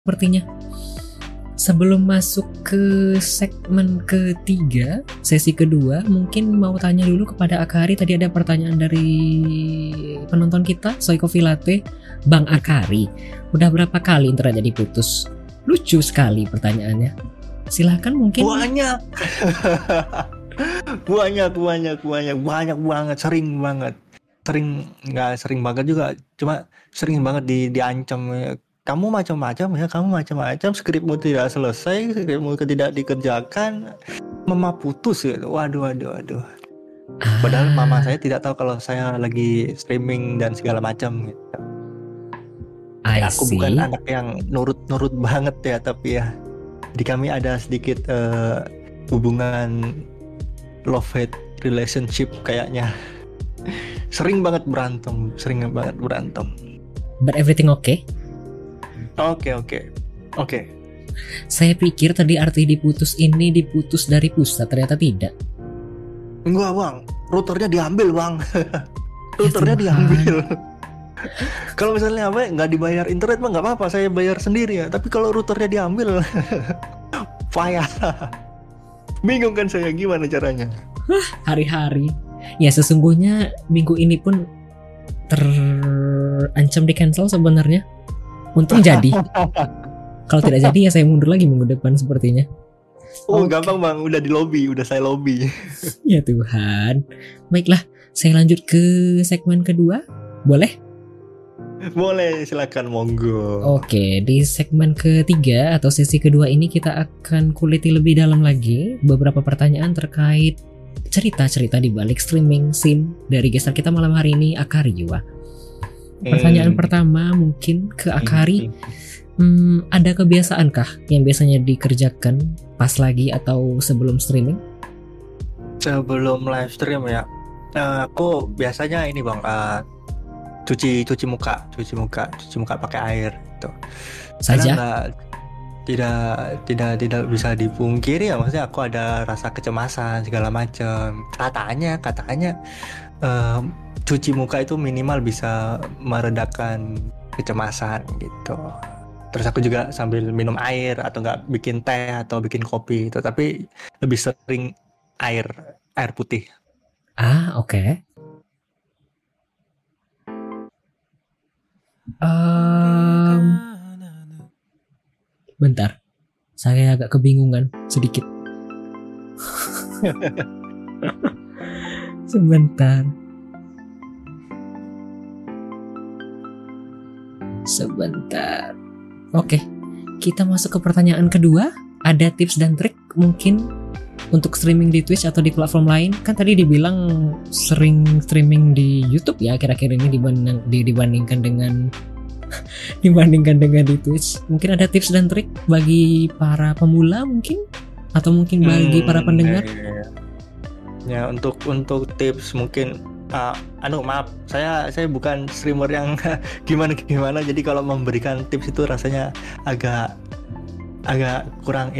sepertinya. Sebelum masuk ke segmen ketiga, sesi kedua, mungkin mau tanya dulu kepada Akari. Tadi ada pertanyaan dari penonton kita, Soy Coffee Latte. Bang Akari, udah berapa kali internetnya diputus? Lucu sekali pertanyaannya. Silahkan mungkin. Banyak. banyak banget, sering banget. Nggak sering banget juga, cuma sering banget diancam. Kamu macam-macam, skripmu tidak selesai, skripmu tidak dikerjakan, mama putus gitu. Waduh. Padahal mama saya tidak tahu kalau saya lagi streaming dan segala macam gitu. Aku bukan anak yang nurut banget ya, tapi ya di kami ada sedikit hubungan love hate relationship kayaknya. Sering banget berantem. But everything okay? Oke. Saya pikir tadi arti diputus ini diputus dari pusat, ternyata tidak. Enggak bang, routernya diambil bang. Routernya diambil. Kalau misalnya nggak dibayar internet mah nggak apa-apa, saya bayar sendiri ya. Tapi kalau routernya diambil, payah. Bingung kan saya gimana caranya. Hari-hari. Ya sesungguhnya minggu ini pun terancam di cancel sebenarnya. Untung jadi. Kalau tidak jadi ya saya mundur lagi minggu depan sepertinya. Gampang bang, udah saya lobby. Ya Tuhan. Baiklah, saya lanjut ke segmen kedua. Boleh? Boleh, silakan, monggo. Oke, di segmen ketiga atau sesi kedua ini kita akan kuliti lebih dalam lagi beberapa pertanyaan terkait cerita-cerita di balik streaming sim dari geser kita malam hari ini, Akari Jiwa. Pertanyaan pertama mungkin ke Akari. Ada kebiasaankah yang biasanya dikerjakan pas lagi atau sebelum streaming? Sebelum live stream ya, aku biasanya ini bang, cuci muka pakai air gitu. Saja? Tidak bisa dipungkiri ya, maksudnya aku ada rasa kecemasan segala macam. Katanya cuci muka itu minimal bisa meredakan kecemasan gitu. Terus aku juga sambil minum air atau enggak bikin teh atau bikin kopi itu, tapi lebih sering air putih. Oke. Bentar, saya agak kebingungan sedikit. Sebentar. Oke, kita masuk ke pertanyaan kedua. Ada tips dan trik mungkin untuk streaming di Twitch atau di platform lain? Kan tadi dibilang sering streaming di YouTube ya akhir-akhir ini dibandingkan dengan di Twitch. Mungkin ada tips dan trik bagi para pemula mungkin, atau mungkin bagi para pendengar? Ya, untuk tips mungkin maaf, saya bukan streamer yang gimana, jadi kalau memberikan tips itu rasanya agak kurang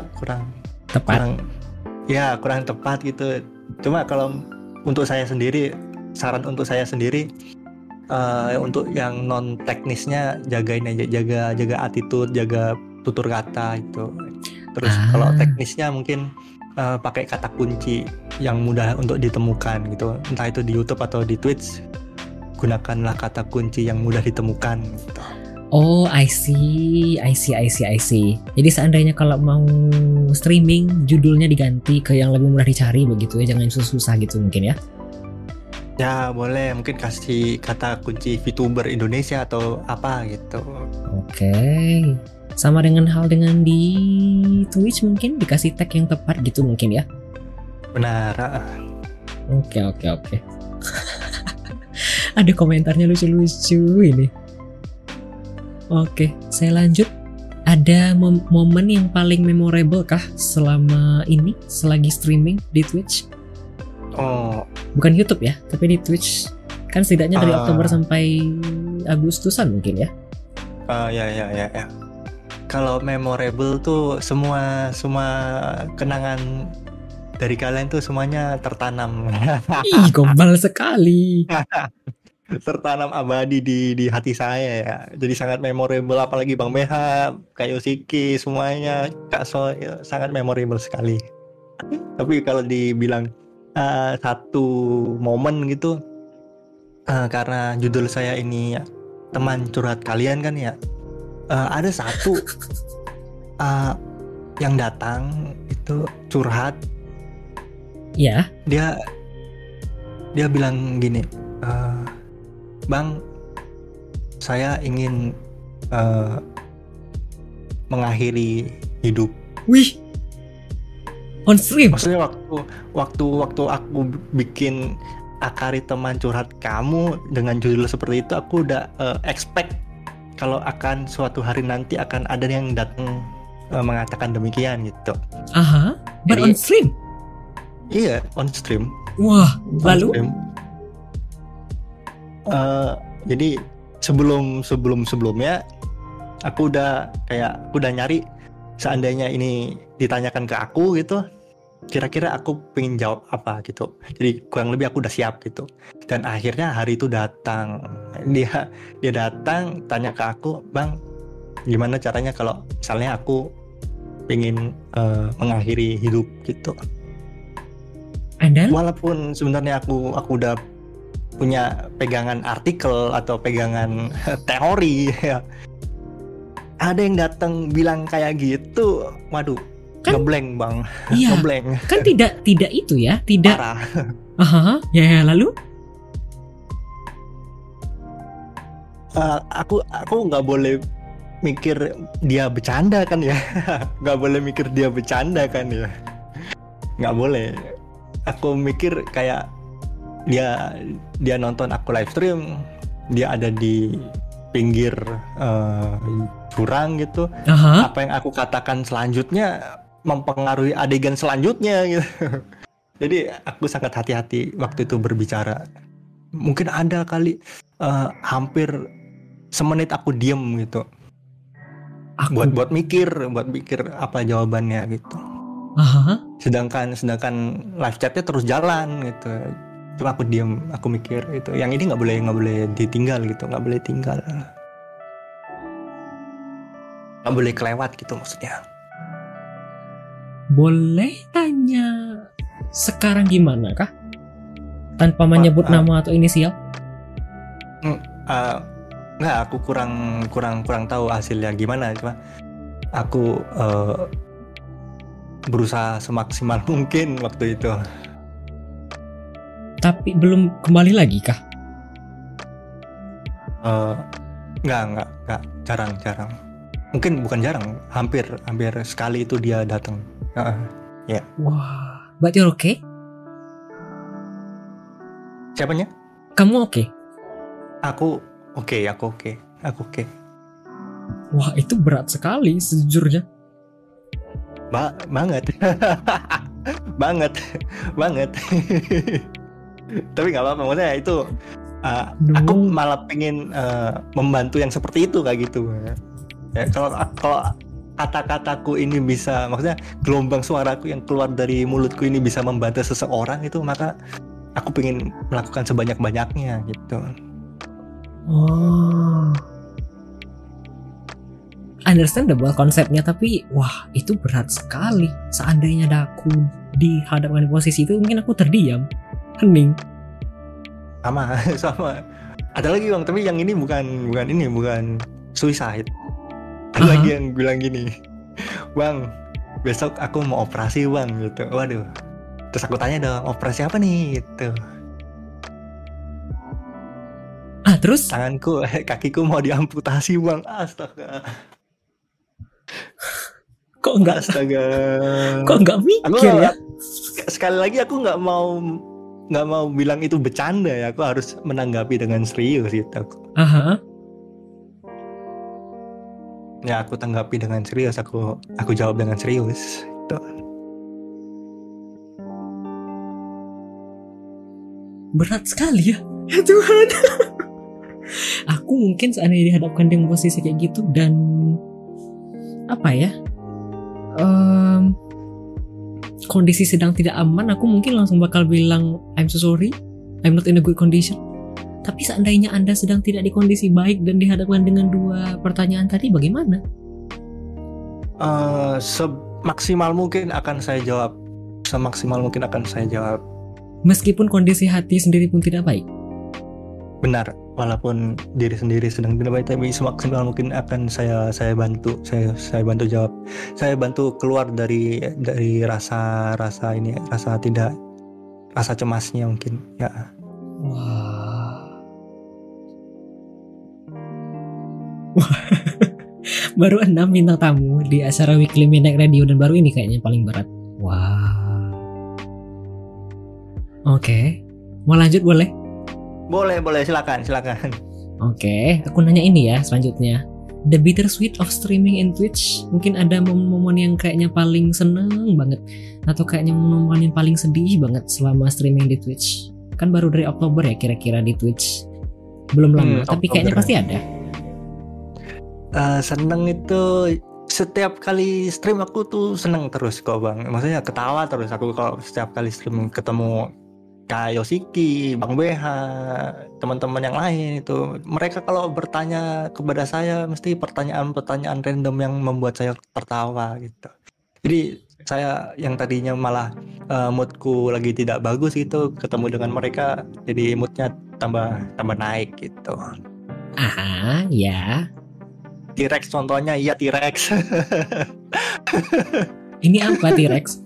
tepat gitu. Cuma kalau untuk saya sendiri, saran untuk saya sendiri, untuk yang non teknisnya jagain aja, jaga attitude, jaga tutur kata itu. Terus kalau teknisnya mungkin pakai kata kunci yang mudah untuk ditemukan gitu, entah itu di YouTube atau di Twitch, gunakanlah kata kunci yang mudah ditemukan gitu. Oh, I see. Jadi seandainya kalau mau streaming, judulnya diganti ke yang lebih mudah dicari begitu ya, jangan susah-susah gitu mungkin ya. Ya boleh, mungkin kasih kata kunci VTuber Indonesia atau apa gitu. Oke. Sama dengan di Twitch mungkin dikasih tag yang tepat gitu mungkin ya. Benar. Oke. Ada komentarnya lucu-lucu ini. Oke, saya lanjut. Ada momen yang paling memorable kah selama ini, selagi streaming di Twitch? Bukan YouTube ya, tapi di Twitch. Kan setidaknya dari Oktober sampai Agustusan mungkin ya. Ya. Kalau memorable tuh semua kenangan dari kalian tuh semuanya tertanam. Ih, gombal sekali. tertanam abadi di hati saya ya. Jadi sangat memorable, apalagi Bang Beha, Kak Yosiki, semuanya, Kak So, ya, sangat memorable sekali. Tapi kalau dibilang satu momen gitu, karena judul saya ini ya, teman curhat kalian kan ya, ada satu yang datang itu curhat. Ya. Dia bilang gini, Bang, saya ingin mengakhiri hidup. Wih, on stream. Maksudnya waktu aku bikin Akari Teman Curhat Kamu dengan judul seperti itu, aku udah expect kalau akan suatu hari nanti akan ada yang datang mengatakan demikian gitu. Aha, on stream. Iya, on stream. Wah, lalu? Jadi sebelumnya aku udah nyari, seandainya ini ditanyakan ke aku gitu, kira-kira aku pengen jawab apa gitu. Jadi kurang lebih aku udah siap gitu. Dan akhirnya hari itu datang. Dia datang tanya ke aku, Bang, gimana caranya kalau misalnya aku pengen mengakhiri hidup gitu. And then? Walaupun sebenarnya aku udah punya pegangan artikel atau pegangan teori ya. Ada yang datang bilang kayak gitu, waduh, kan, ngeblank Bang. Iya, ngeblank. Kan tidak itu ya, tidak. Parah. Aha, ya lalu? Aku nggak boleh mikir dia bercanda kan ya. Nggak boleh mikir dia bercanda kan ya. Nggak boleh. Aku mikir kayak dia nonton aku live stream, dia ada di pinggir jurang gitu. Apa yang aku katakan selanjutnya mempengaruhi adegan selanjutnya gitu. Jadi aku sangat hati-hati waktu itu berbicara. Mungkin ada kali hampir semenit aku diem gitu. Buat mikir apa jawabannya gitu. Sedangkan live chatnya terus jalan gitu. Cuma aku diem, aku mikir itu. Yang ini nggak boleh ditinggal gitu, nggak boleh tinggal, nggak boleh kelewat gitu maksudnya. Boleh tanya sekarang gimana kah? Tanpa menyebut nama atau inisial? Nggak, aku kurang tahu hasilnya gimana. Cuma aku berusaha semaksimal mungkin waktu itu. Tapi belum kembali lagi kah? Nggak, jarang. Mungkin bukan jarang, hampir sekali itu dia datang. Ya. Wah, but you're okay? Siapanya? Kamu oke? Aku oke. Wah, itu berat sekali sejujurnya. Banget. banget. Tapi nggak apa-apa, maksudnya itu aku malah pengen membantu yang seperti itu kayak gitu. Ya, kalau kata-kataku ini bisa, maksudnya gelombang suaraku yang keluar dari mulutku ini bisa membantu seseorang itu, maka aku pengen melakukan sebanyak-banyaknya gitu. Oh, understandable konsepnya, tapi wah itu berat sekali. Seandainya ada aku dihadapkan di posisi itu, mungkin aku terdiam, hening. Sama. Ada lagi Bang, tapi yang ini bukan suicide. Ada lagi yang bilang gini, Bang, besok aku mau operasi Bang gitu. Waduh. Terus aku tanya dong, operasi apa nih gitu. Terus? Kakiku mau diamputasi Bang. Astaga. Kok enggak mikir ya? Sekali lagi aku nggak mau bilang itu bercanda ya. Aku harus menanggapi dengan serius gitu. Ya aku tanggapi dengan serius. Aku jawab dengan serius. Gitu. Berat sekali ya. Ya Tuhan. Aku mungkin seandainya dihadapkan dengan posisi kayak gitu dan apa ya, kondisi sedang tidak aman, aku mungkin langsung bakal bilang I'm so sorry, I'm not in a good condition. Tapi seandainya Anda sedang tidak di kondisi baik dan dihadapkan dengan 2 pertanyaan tadi, bagaimana? Semaksimal mungkin akan saya jawab. Semaksimal mungkin akan saya jawab. Meskipun kondisi hati sendiri pun tidak baik. Benar, walaupun diri sendiri sedang tidak baik, tapi semaksimal mungkin akan saya bantu. Saya bantu jawab. Saya bantu keluar dari rasa cemasnya mungkin. Ya. Wah. Baru 6 bintang tamu di acara Weekly Midnight Radio dan baru ini kayaknya paling berat. Wah. Oke. Mau lanjut boleh? Boleh, silakan. Oke, aku nanya ini ya selanjutnya. The bittersweet of streaming in Twitch. Mungkin ada momen-momen yang kayaknya paling seneng banget, atau kayaknya momen yang paling sedih banget selama streaming di Twitch. Kan baru dari Oktober ya kira-kira di Twitch. Belum lama, tapi kayaknya pasti ada. Seneng itu setiap kali stream aku tuh seneng terus kok Bang. Maksudnya ketawa terus aku kalau setiap kali stream ketemu Kak Yoshiki, Bang BH, teman-teman yang lain itu. Mereka kalau bertanya kepada saya mesti pertanyaan-pertanyaan random yang membuat saya tertawa gitu. Jadi saya yang tadinya malah moodku lagi tidak bagus gitu, ketemu dengan mereka jadi moodnya tambah naik gitu. Aha, ya. T-Rex contohnya, iya T-Rex. Ini apa T-Rex?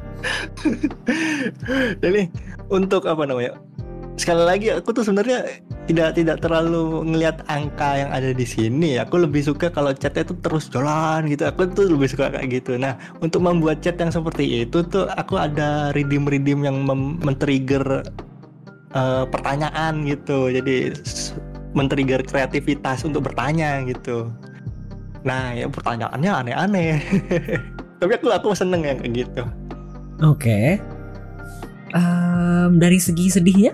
Jadi untuk apa namanya? Sekali lagi aku tuh sebenarnya tidak terlalu ngelihat angka yang ada di sini. Aku lebih suka kalau chatnya tuh terus jalan gitu. Aku tuh lebih suka kayak gitu. Nah, untuk membuat chat yang seperti itu tuh aku ada redeem yang men-trigger pertanyaan gitu. Jadi men-trigger kreativitas untuk bertanya gitu. Nah, ya pertanyaannya aneh-aneh. Tapi aku seneng yang kayak gitu. Oke. Dari segi sedihnya?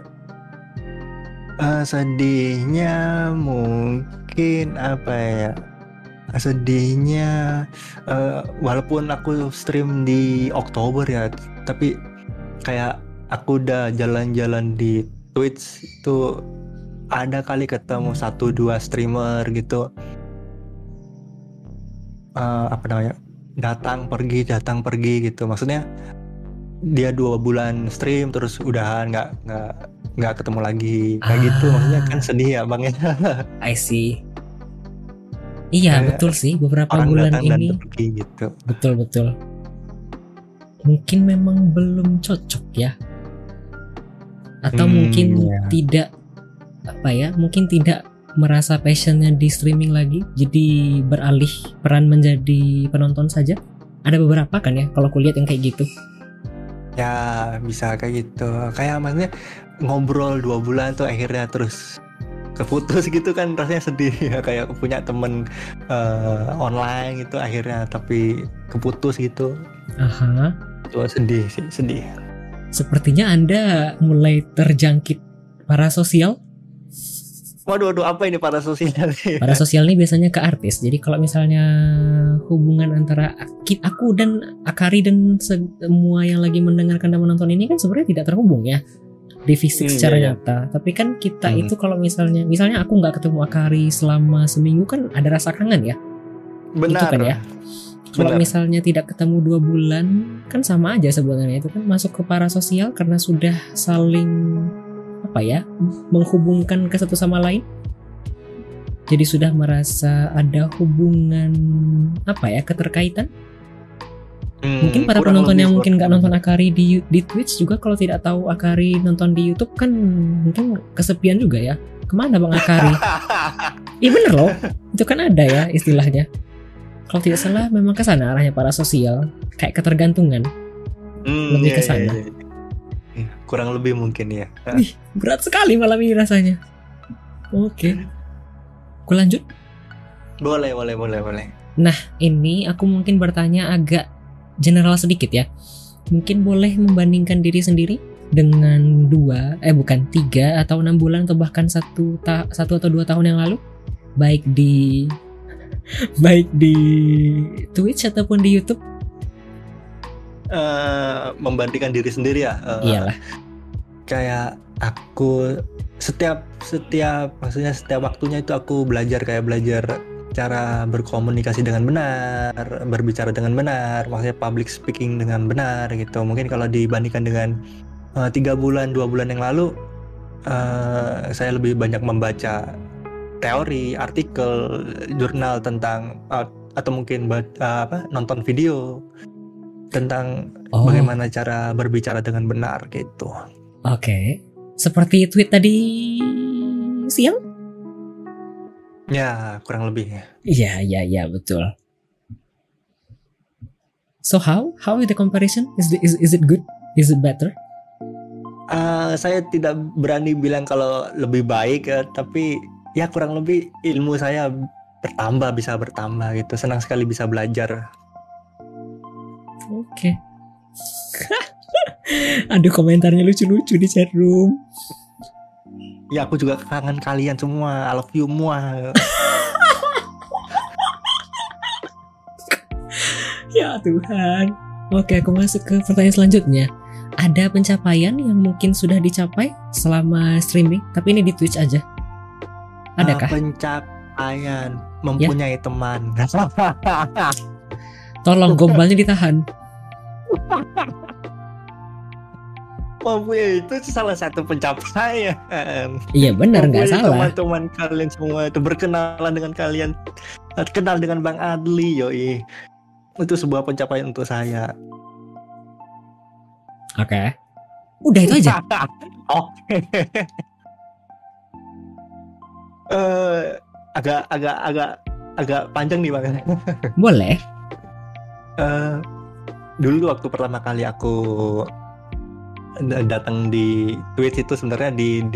Sedihnya mungkin apa ya? Sedihnya walaupun aku stream di Oktober ya, tapi kayak aku udah jalan-jalan di Twitch itu ada kali ketemu 1-2 streamer gitu. Apa namanya, datang pergi gitu. Maksudnya dia 2 bulan stream terus udahan nggak ketemu lagi kayak gitu. Maksudnya kan sedih ya Bang ya. I see. Iya betul sih, beberapa bulan ini pergi gitu. Betul. Mungkin memang belum cocok ya, atau mungkin tidak mungkin tidak merasa passionnya di streaming lagi, jadi beralih peran menjadi penonton saja. Ada beberapa kan ya kalau kulihat yang kayak gitu. Ya bisa kayak gitu. Kayak maksudnya ngobrol 2 bulan tuh akhirnya terus keputus gitu kan, rasanya sedih ya. Kayak punya temen online gitu akhirnya tapi keputus gitu. Aha. Itu sedih. Sepertinya Anda mulai terjangkit parasosial. Waduh, apa ini parasosial? Parasosial ini biasanya ke artis. Jadi kalau misalnya hubungan antara aku dan Akari dan semua yang lagi mendengarkan dan menonton ini kan sebenarnya tidak terhubung ya di fisik secara nyata. Tapi kan kita itu kalau misalnya aku nggak ketemu Akari selama seminggu kan ada rasa kangen ya. Benar. Itu kan ya. Kalau misalnya tidak ketemu 2 bulan kan sama aja sebenarnya, itu kan masuk ke parasosial karena sudah saling menghubungkan ke satu sama lain. Jadi sudah merasa ada hubungan keterkaitan. Mungkin para penonton yang mungkin nggak nonton Akari di Twitch juga kalau tidak tahu Akari nonton di YouTube kan mungkin kesepian juga ya. Kemana Bang Akari? Iya bener loh, itu kan ada ya istilahnya. Kalau tidak salah memang ke sana arahnya parasosial, kayak ketergantungan. Lebih ke sana. Kurang lebih mungkin ya. Wih, berat sekali malam ini rasanya. Oke. Aku lanjut? Boleh. Nah, ini aku mungkin bertanya agak general sedikit ya. Mungkin boleh membandingkan diri sendiri dengan 3 atau 6 bulan atau bahkan 1 atau 2 tahun yang lalu, baik di Twitch ataupun di YouTube. Membandingkan diri sendiri ya. Iyalah. Kayak aku setiap maksudnya setiap waktunya itu aku belajar cara berkomunikasi dengan benar, berbicara dengan benar, maksudnya public speaking dengan benar gitu. Mungkin kalau dibandingkan dengan 3 bulan 2 bulan yang lalu, saya lebih banyak membaca teori, artikel, jurnal tentang atau mungkin nonton video tentang bagaimana cara berbicara dengan benar gitu. Oke. Seperti tweet tadi siang? Ya, kurang lebih. Iya, betul. So how is the comparison? Is it good? Is it better? Saya tidak berani bilang kalau lebih baik, tapi ya kurang lebih ilmu saya bisa bertambah gitu. Senang sekali bisa belajar. Oke. Aduh, komentarnya lucu-lucu di chat room. Ya, aku juga kangen kalian semua. I love you semua. Ya Tuhan. Oke, aku masuk ke pertanyaan selanjutnya. Ada pencapaian yang mungkin sudah dicapai selama streaming, tapi ini di Twitch aja. Adakah? Pencapaian mempunyai teman. Tolong gombalnya ditahan. Mempunyai itu salah satu pencapaian. Iya benar, nggak salah. Teman-teman kalian semua itu berkenalan dengan kalian, kenal dengan Bang Adli, yoi. Itu sebuah pencapaian untuk saya. Oke. Udah itu aja. Oke. Agak panjang nih Bang. Boleh. Dulu waktu pertama kali aku datang di Twitch itu sebenarnya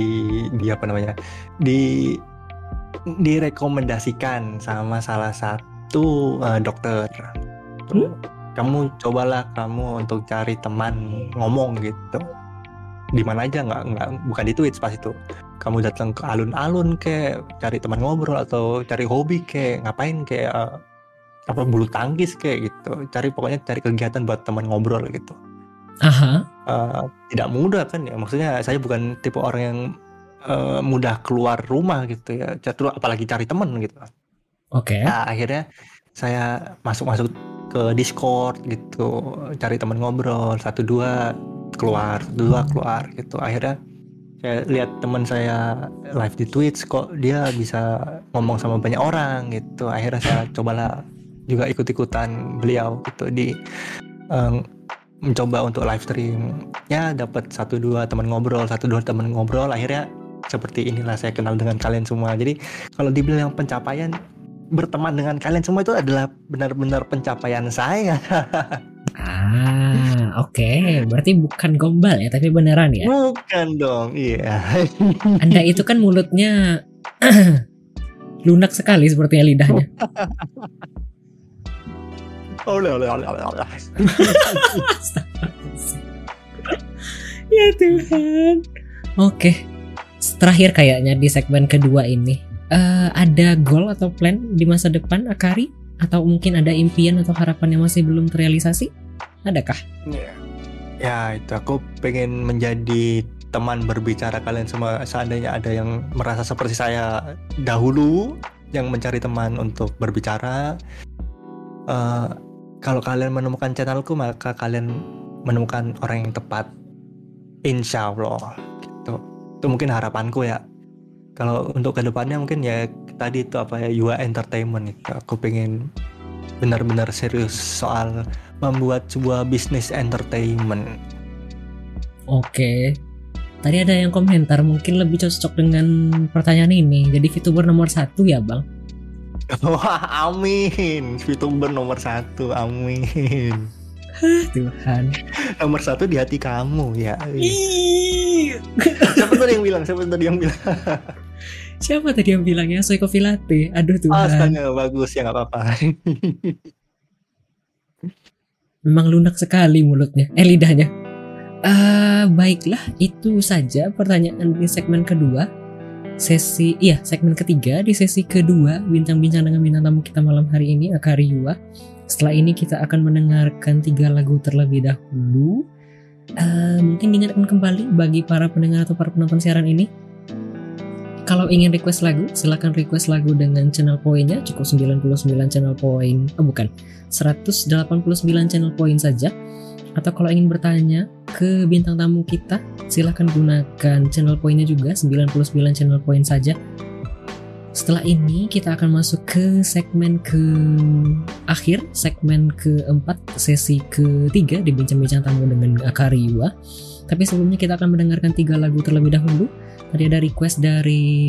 direkomendasikan sama salah satu dokter. Kamu cobalah untuk cari teman ngomong gitu. Di mana aja, nggak bukan di Twitch pas itu. Kamu datang ke alun-alun kayak cari teman ngobrol, atau cari hobi kayak ngapain kayak bulu tangkis kayak gitu. Pokoknya cari kegiatan buat teman ngobrol gitu. Tidak mudah kan ya, maksudnya saya bukan tipe orang yang mudah keluar rumah gitu ya, apalagi cari teman gitu. Oke. Nah, akhirnya saya masuk ke Discord gitu, cari teman ngobrol, 1-2 keluar gitu. Akhirnya saya lihat teman saya live di Twitch, kok dia bisa ngomong sama banyak orang gitu. Akhirnya saya cobalah juga ikut-ikutan beliau gitu, mencoba untuk live stream. Ya, dapat 1-2 teman ngobrol. Akhirnya seperti inilah saya kenal dengan kalian semua. Jadi kalau dibilang pencapaian, berteman dengan kalian semua itu adalah benar-benar pencapaian saya. Oke. Berarti bukan gombal ya, tapi beneran ya? Bukan dong, iya. Anda itu kan mulutnya lunak sekali sepertinya lidahnya. Ya Tuhan. Oke. Terakhir kayaknya di segmen kedua ini, ada goal atau plan di masa depan Akari? Atau mungkin ada impian atau harapan yang masih belum terrealisasi? Adakah? Ya, itu aku pengen menjadi teman berbicara kalian semua. Seandainya ada yang merasa seperti saya dahulu, yang mencari teman untuk berbicara, kalau kalian menemukan channelku, maka kalian menemukan orang yang tepat, insya Allah gitu. Itu mungkin harapanku ya. Kalau untuk kedepannya mungkin ya tadi itu Yua Entertainment itu. Aku pengen benar-benar serius soal membuat sebuah bisnis entertainment. Oke. Tadi ada yang komentar mungkin lebih cocok dengan pertanyaan ini. Jadi VTuber nomor 1 ya Bang? Wah, amin. VTuber nomor 1, amin. Tuhan. Nomor 1 di hati kamu ya. Siapa tadi yang bilang? Siapa tadi yang bilangnya soy coffee latte? Aduh Tuhan. Astaga, bagus ya, nggak apa-apa. Memang lunak sekali mulutnya, lidahnya. Baiklah, itu saja pertanyaan di segmen kedua. Segmen ketiga di sesi kedua bincang-bincang dengan bintang tamu kita malam hari ini, Akari Yua. Setelah ini kita akan mendengarkan 3 lagu terlebih dahulu. Mungkin diingatkan kembali bagi para pendengar atau para penonton siaran ini, Kalau ingin request lagu, silahkan request lagu dengan channel poinnya, cukup 99 channel point, 189 channel point saja. Atau kalau ingin bertanya ke bintang tamu kita, silahkan gunakan channel poinnya juga, 99 channel point saja. Setelah ini kita akan masuk ke segmen akhir, segmen keempat, sesi ketiga di Bincang-Bincang Tamu dengan Akariwa. Tapi sebelumnya kita akan mendengarkan 3 lagu terlebih dahulu. Tadi ada request dari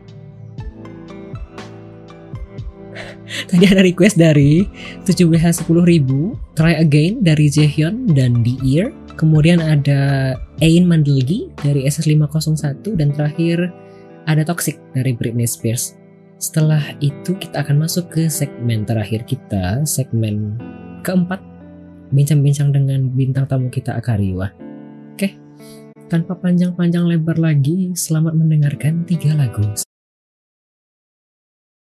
7WH10.000, Try Again dari Jaehyun dan The Ear. Kemudian ada Ain Mandelgi dari SS501, dan terakhir ada Toxic dari Britney Spears. Setelah itu kita akan masuk ke segmen terakhir kita, segmen keempat, bincang-bincang dengan bintang tamu kita Akariwa. Oke, tanpa panjang-panjang lebar lagi, selamat mendengarkan 3 lagu